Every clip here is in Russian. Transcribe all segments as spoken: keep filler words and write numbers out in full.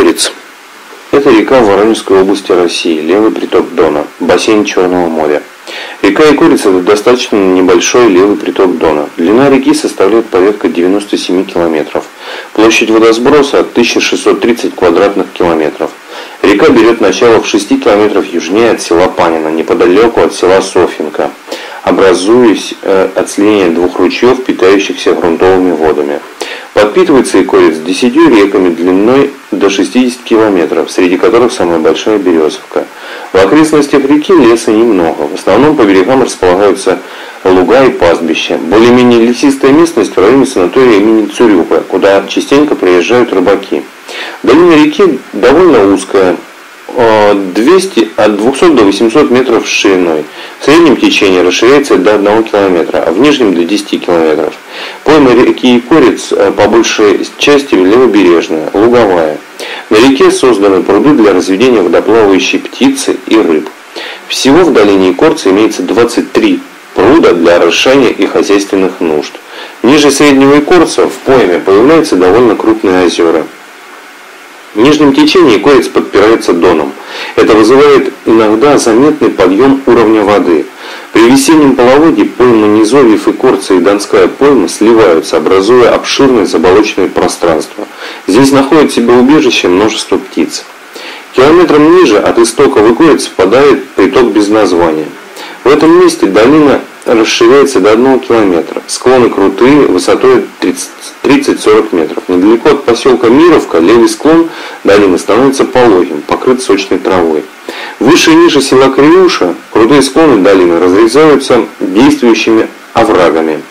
Икорец. Это река в Воронежской области России, левый приток Дона, бассейн Черного моря. Река Икорец – это достаточно небольшой левый приток Дона. Длина реки составляет порядка девяноста семи километров. Площадь водосброса – тысяча шестьсот тридцать квадратных километров. Река берет начало в шести километрах южнее от села Панино, неподалеку от села Софьинка, образуясь э, от слияния двух ручьев, питающихся грунтовыми водами. Подпитывается Икорец десятью реками длиной до шестидесяти километров, среди которых самая большая Березовка. В окрестностях реки леса немного. В основном по берегам располагаются луга и пастбища. Более-менее лесистая местность в районе санатория имени Цурюпа, куда частенько приезжают рыбаки. Долина реки довольно узкая, двести, от двухсот до восьмисот метров шириной. В среднем течении расширяется до одного километра, а в нижнем до десяти километров. Пойма реки Икорец по большей части левобережная, луговая. На реке созданы пруды для разведения водоплавающей птицы и рыб. Всего в долине Икорца имеется двадцать три пруда для орошения и хозяйственных нужд. Ниже среднего Икорца в пойме появляются довольно крупные озера. В нижнем течении Икорец подпирается доном. Это вызывает иногда заметный подъем уровня воды. При весеннем половодье пойма Низовьев, Икорца и Донская пойма сливаются, образуя обширное заболоченное пространство. Здесь находит себе убежище множество птиц. Километром ниже от истока в Икорец впадает приток без названия. В этом месте долина расширяется до одного километра. Склоны крутые, высотой тридцать-сорок метров. Недалеко от поселка Мировка левый склон долины становится пологим, покрыт сочной травой. Выше и ниже села Кривуша крутые склоны долины разрезаются действующими оврагами,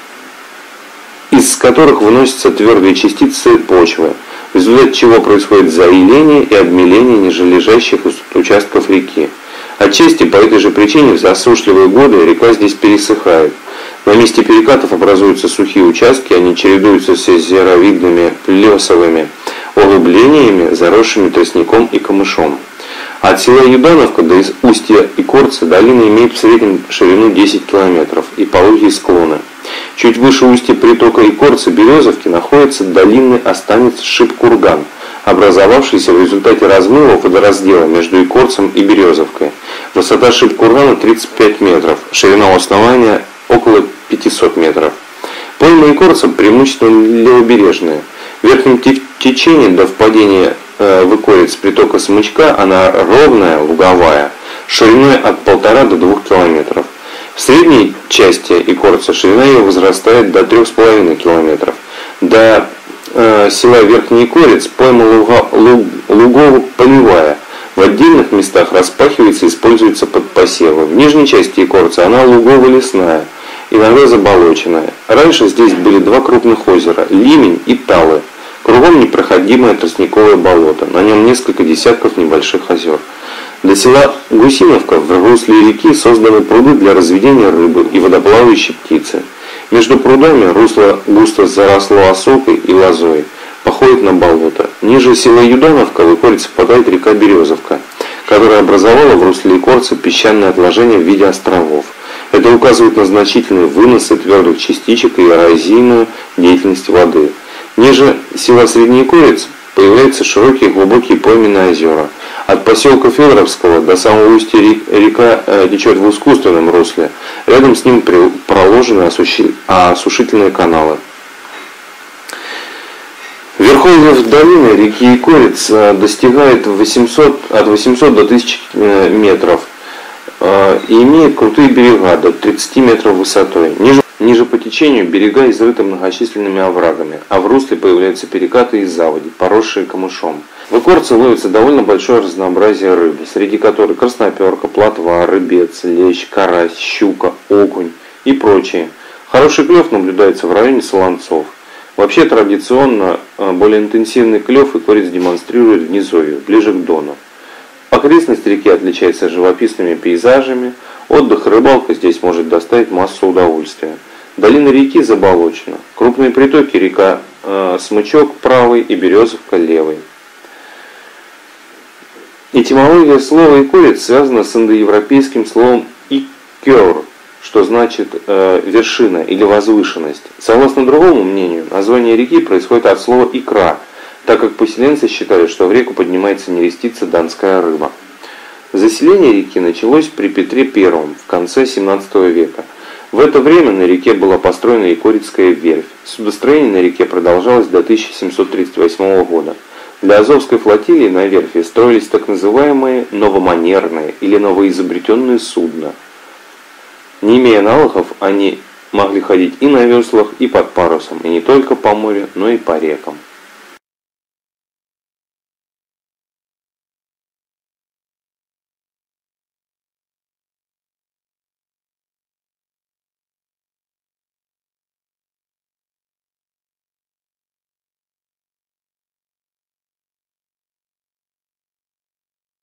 из которых выносятся твердые частицы почвы, в результате чего происходит заиление и обмеление нижележащих участков реки. Отчасти по этой же причине в засушливые годы река здесь пересыхает. На месте перекатов образуются сухие участки, они чередуются с озеровидными плесовыми углублениями, заросшими тростником и камышом. От села Юдановка до устья Икорца долина имеет в среднем ширину десять километров и пологие склоны. Чуть выше устья притока Икорца Березовки находится долинный останец Шип-Курган, образовавшийся в результате размыва водораздела между Икорцем и Березовкой. Высота Шип-Кургана тридцать пять метров, ширина у основания около пятисот метров. Пойма Икорца преимущественно левобережная. В верхнем течении до впадения э, в Икорец притока Смычка она ровная, луговая, шириной от полтора до двух километров. В средней части Икорца ширина ее возрастает до трех с половиной километров. До э, села Верхний Икорец пойма луга, луг, лугово-полевая. В отдельных местах распахивается и используется под посевы. В нижней части Икорца она лугово-лесная, иногда заболоченная. Раньше здесь были два крупных озера – Ливень и Талы. Кругом непроходимое тростниковое болото, на нем несколько десятков небольших озер. До села Гусиновка в русле реки созданы пруды для разведения рыбы и водоплавающей птицы. Между прудами русло густо заросло осокой и лозой, походит на болото. Ниже села Юдановка в Икорец впадает река Березовка, которая образовала в русле Икорца песчаное отложение в виде островов. Это указывает на значительные выносы твердых частичек и эрозийную деятельность воды. Ниже села Средний Икорец появляются широкие глубокие пойменные озера. От поселка Федоровского до самого устья река течет в искусственном русле. Рядом с ним проложены осушительные каналы. Верховьев долины реки Икорец достигает восьмисот, от восьмисот до тысячи метров и имеет крутые берега до тридцати метров высотой. Ниже, ниже по течению берега изрыты многочисленными оврагами, а в русле появляются перекаты и заводи, поросшие камышом. В Икорце ловится довольно большое разнообразие рыбы, среди которых красноперка, плотва, рыбец, лещ, карась, щука, окунь и прочие. Хороший клев наблюдается в районе Солонцов. Вообще традиционно более интенсивный клев Икорец демонстрирует в низовье, ближе к Дону. Окрестность реки отличается живописными пейзажами, отдых и рыбалка здесь может доставить массу удовольствия. Долина реки заболочена, крупные притоки река э, Смычок правый и Березовка левый. Этимология слова «Икорец» связана с индоевропейским словом «икер», что значит э, вершина или возвышенность. Согласно другому мнению, название реки происходит от слова «икра», так как поселенцы считали, что в реку поднимается нерестица донская рыба. Заселение реки началось при Петре Первом в конце семнадцатого века. В это время на реке была построена Егорьевская верфь. Судостроение на реке продолжалось до тысяча семьсот тридцать восьмого года. Для Азовской флотилии на верфи строились так называемые новоманерные или новоизобретенные судна. Не имея налогов, они могли ходить и на веслах, и под парусом, и не только по морю, но и по рекам.